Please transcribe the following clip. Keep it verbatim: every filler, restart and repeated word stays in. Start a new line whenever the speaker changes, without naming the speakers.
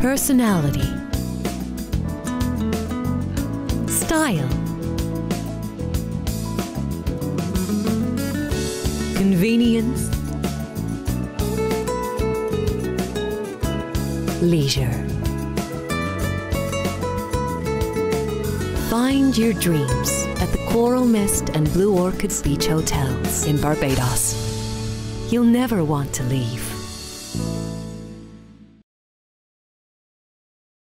personality, style, convenience, leisure. Find your dreams at the Coral Mist and Blue Orchids Beach Hotels in Barbados. You'll never want to leave.